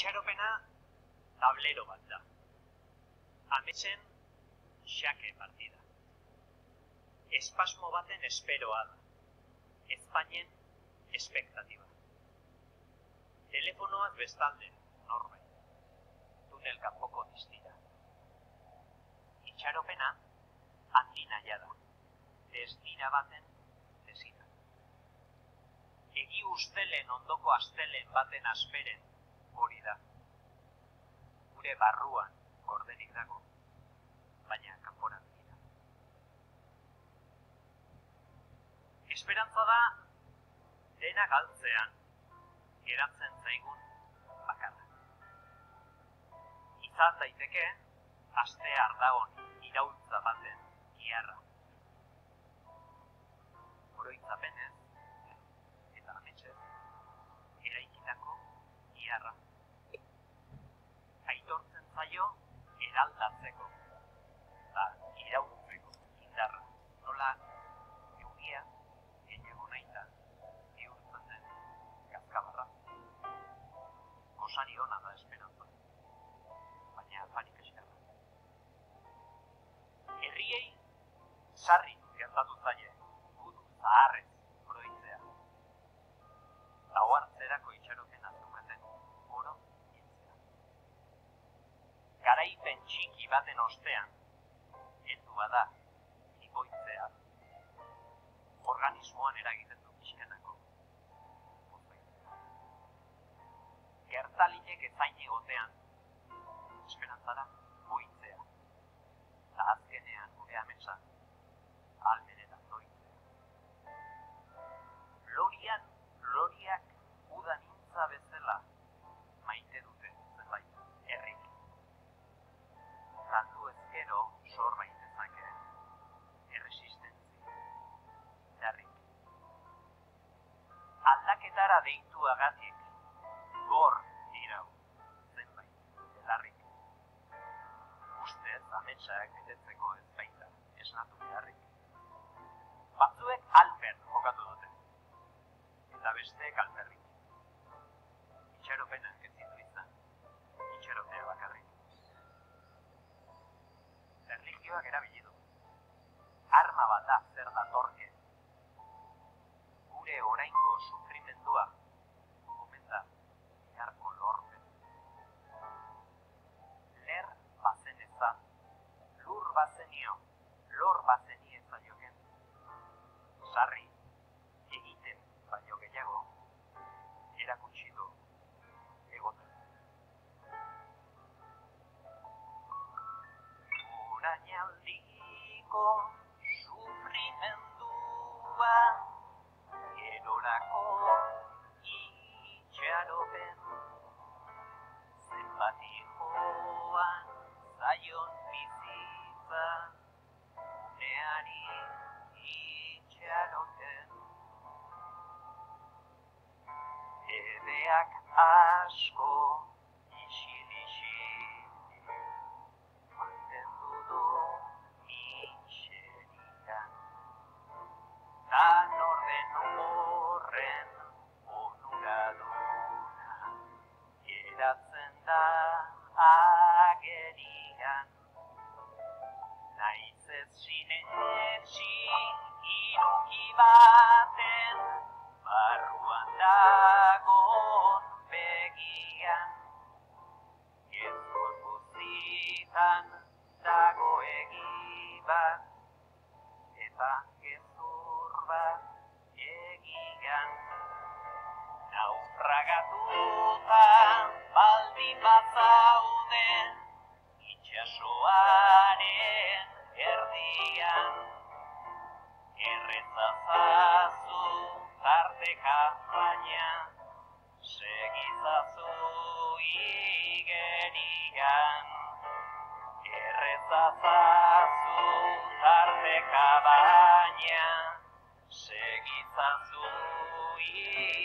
Itxaropena tablero bat da. Ametsen xake partida. Espasmo baten esperoa da. Ezpainen espektatiba. Telefonoaz bestalde, norbait. Tunel kanpoko distira. Itxaropena handi naia da. Desdira baten desira. Egi ustelen ondoko astelen baten asperen hori da. Gure barruan gorderik dago, baina kanporan dira. Esperantza da dena galtzean geratzen zaigun bakarra. Izan daiteke aste ardagon iraultza baten giharra. Oroitzapenez eta ametsez eraikitako giharra. Aitortzen zaio eraldatzeko eta iraultzeko indarra. Nola euria gehiago nahita bihurtzen den gazkabarra. Gosari ona da esperantza, baina afarik eskerra. Herriei sarri gertatu zaie, gudu zaharrez oroitzea. Lauartzerako itxaropen azukaten oro hiltzea. Garaipen txiki baten ostean, heldu bada jipoitzea. Organismoan eragiten du pixkanako. Gertalinek ezain egotean, esperantzara boitzea. Eta azkenean gure ametsa, almenetan doitzea. Loriak udan intza bezala maite dute zenbait herrik. Landu ezkero sor baitezake erresistentzi indarrik. Aldaketara deituagatik gor dirau zenbait belarrik. Ustez ametsak betetzeko ez baita esnatu beharrik. Batzuek alper jokatu dute, eta besteek alperrik. Itxaropenak ez ditu izan, itxarotea bakarrik. Erlijioak erabili du. Arma bat da zer datorke. Gure oraingo sufrimendua omen da biharko lorpen. Ler bazen eza, lur bazenio, lor bazeni ez zaioken. Sarri egiten baino gehiago erakutsi du egoten. Orainaldiko sufrimendua gerorako itxaropen. Zenbati joan zaion bizitza uneari itxaroten. Edeak asko isil mantendu du miserian. Tan orden horren onuraduna geratzen da agerian. Naiz ez sinetsi iruki baten barruan dagon begian. Gezur guztitan dago egi bat, eta gezur bat egian. Naufragatuta baldin bazaude itxasoaren erdian. Errezazazu tarteka baina segizazu igerian. Errezazazu tarteka baina segizazu igerian.